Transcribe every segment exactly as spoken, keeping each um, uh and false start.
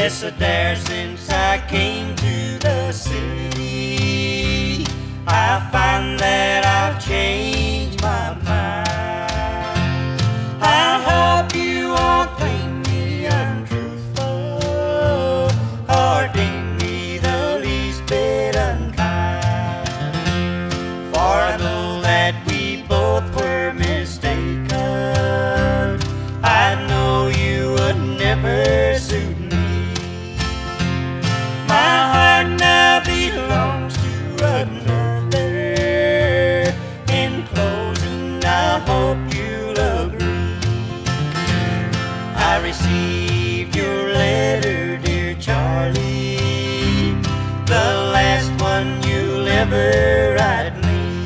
Yes, a dare since I came to the city, I find that I've changed my mind. I hope you won't think me untruthful or deem me the least bit unkind, for I know that we both were mistaken. I know you would never suit me. My heart now belongs to another. In closing, I hope you'll agree. I received your letter, dear Charlie, the last one you'll ever write me.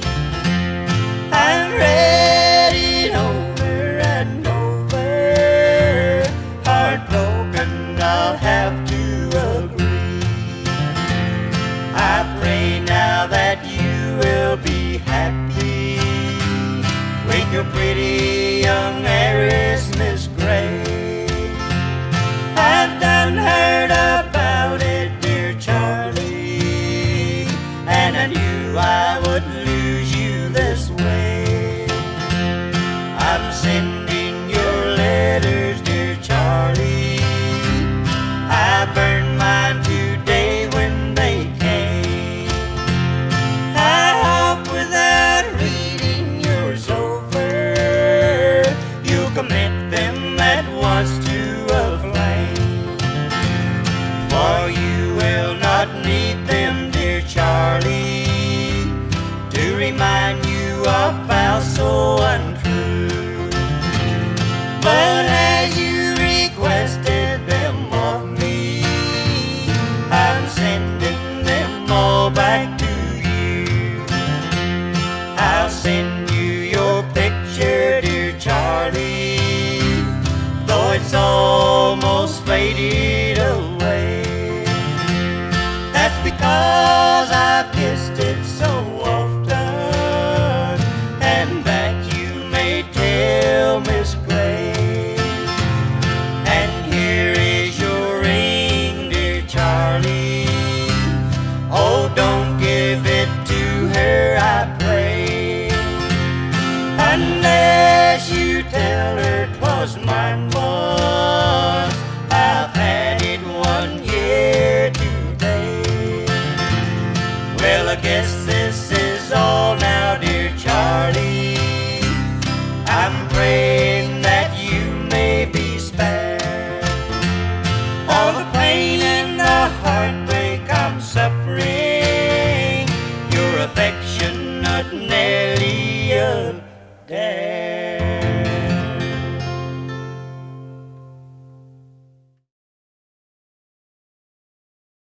I've read it over and over, heartbroken, I'll have to agree. I pray now that you will be happy with your pretty young heiress, Miss Gray. I've done heard about it, dear Charlie, and I knew I would lose you this way. I'm sending your letters, dear Charlie. I burned mine today when they came. I hope without reading yours over, you'll commit them at once to a flame. For you will not need them, dear Charlie, to remind you of vows so untrue.